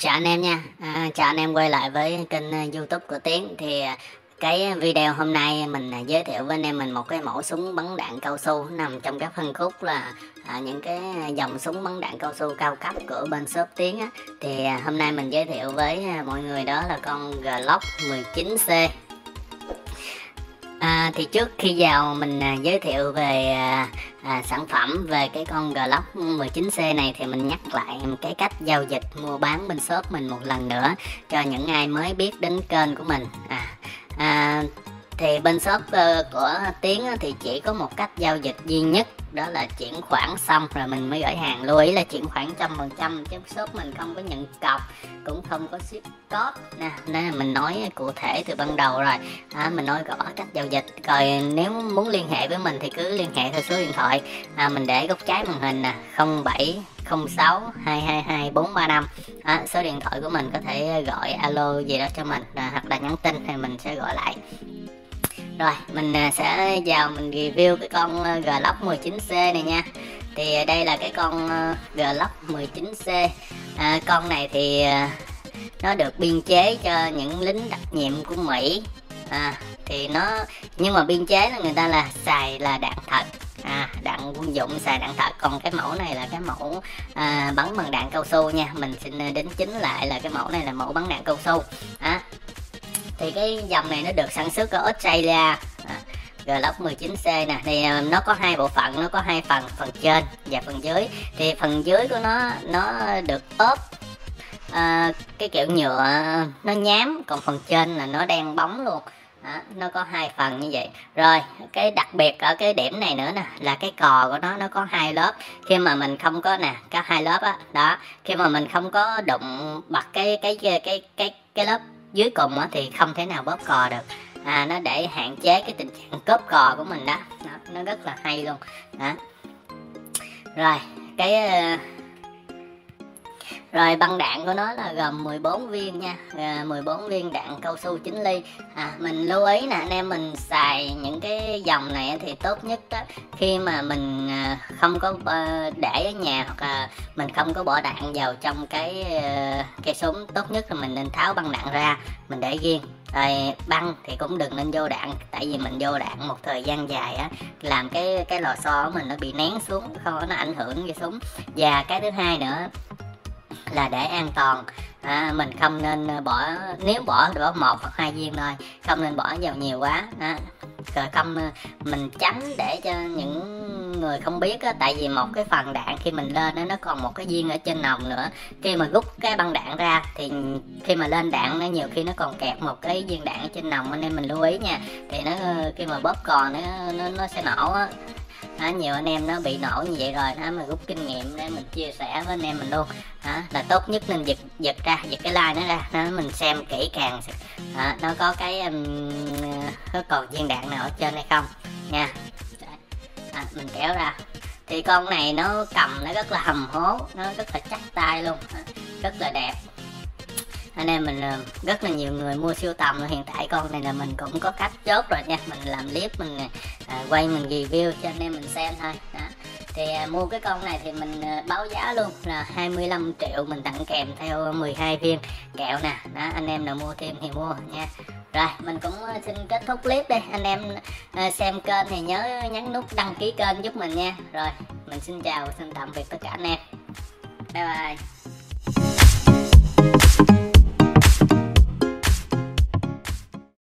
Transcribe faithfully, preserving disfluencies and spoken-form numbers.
Chào anh em nha, à, chào anh em quay lại với kênh ờ, YouTube của Tiến. Thì à, cái video hôm nay mình à, giới thiệu với anh em mình một cái mẫu súng bắn đạn cao su nằm trong các phân khúc là à, những cái dòng súng bắn đạn cao su cao cấp của bên shop Tiến á. Thì à, hôm nay mình giới thiệu với à, mọi người đó là con Glock mười chín C. À, thì trước khi vào mình à, giới thiệu về à, à, sản phẩm về cái con Glock mười chín C này, thì mình nhắc lại cái cách giao dịch mua bán bên shop mình một lần nữa cho những ai mới biết đến kênh của mình. À, à, thì bên shop uh, của Tiến thì chỉ có một cách giao dịch duy nhất, đó là chuyển khoản xong rồi mình mới gửi hàng. Lưu ý là chuyển khoản trăm phần trăm chứ shop mình không có nhận cọc, cũng không có ship code nè, nên mình nói cụ thể từ ban đầu rồi. À, mình nói rõ cách giao dịch. Rồi nếu muốn liên hệ với mình thì cứ liên hệ theo số điện thoại à, mình để góc trái màn hình nè, không bảy không sáu hai hai hai bốn ba năm. À, số điện thoại của mình có thể gọi alo gì đó cho mình à, hoặc là nhắn tin thì mình sẽ gọi lại. Rồi mình sẽ vào mình review cái con Glock mười chín C này nha. Thì đây là cái con Glock mười chín C. à, Con này thì nó được biên chế cho những lính đặc nhiệm của Mỹ. à, Thì nó nhưng mà biên chế là người ta là xài là đạn thật, à, đạn quân dụng xài đạn thật. Còn cái mẫu này là cái mẫu à, bắn bằng đạn cao su nha. Mình xin đính chính lại là cái mẫu này là mẫu bắn đạn cao su. à, Thì cái dòng này nó được sản xuất ở Australia. à, Glock mười chín C nè, thì nó có hai bộ phận, nó có hai phần, phần trên và phần dưới. Thì phần dưới của nó nó được ốp à, cái kiểu nhựa nó nhám, còn phần trên là nó đen bóng luôn. Đó, nó có hai phần như vậy. Rồi cái đặc biệt ở cái điểm này nữa nè là cái cò của nó nó có hai lớp. Khi mà mình không có nè, có hai lớp á, đó, khi mà mình không có đụng bật cái cái cái cái cái, cái lớp dưới cùng á thì không thể nào bóp cò được. À, nó để hạn chế cái tình trạng cóp cò của mình đó. Đó, nó rất là hay luôn. Đó. Rồi cái Rồi băng đạn của nó là gồm mười bốn viên nha, à, mười bốn viên đạn cao su chín ly. à, Mình lưu ý nè anh em, mình xài những cái dòng này thì tốt nhất đó, khi mà mình không có để ở nhà hoặc là mình không có bỏ đạn vào trong cái cây súng, tốt nhất là mình nên tháo băng đạn ra, mình để riêng. Rồi băng thì cũng đừng nên vô đạn, tại vì mình vô đạn một thời gian dài á, làm cái cái lò xo của mình nó bị nén xuống, không nó ảnh hưởng cái súng. Và cái thứ hai nữa là để an toàn, à, mình không nên bỏ, nếu bỏ bỏ một hoặc hai viên thôi, không nên bỏ vào nhiều quá. à, Rồi không mình tránh để cho những người không biết á, tại vì một cái phần đạn khi mình lên đó, nó còn một cái viên ở trên nòng nữa. Khi mà rút cái băng đạn ra thì khi mà lên đạn nó nhiều khi nó còn kẹt một cái viên đạn ở trên nòng, nên mình lưu ý nha. Thì nó khi mà bóp cò nó nó, nó sẽ nổ á. Đó, nhiều anh em nó bị nổ như vậy rồi đó, mà rút kinh nghiệm để mình chia sẻ với anh em mình luôn. Đó, là tốt nhất nên giật giật ra, giật cái line nó ra, đó, mình xem kỹ càng. Đó, nó có cái um, có còn viên đạn nào ở trên hay không nha. Đó, mình kéo ra thì con này nó cầm nó rất là hầm hố, nó rất là chắc tay luôn. Đó, rất là đẹp. Anh em mình rất là nhiều người mua sưu tầm. Hiện tại con này là mình cũng có cách chốt rồi nha, mình làm clip mình à, quay mình review cho anh em mình xem thôi. Đó. Thì à, mua cái con này thì mình à, báo giá luôn là hai mươi lăm triệu, mình tặng kèm theo mười hai viên kẹo nè. Đó, anh em nào mua thêm thì mua nha. Rồi mình cũng xin kết thúc clip đây. Anh em à, xem kênh thì nhớ nhấn nút đăng ký kênh giúp mình nha. Rồi mình xin chào, xin tạm biệt tất cả anh em. Bye bye.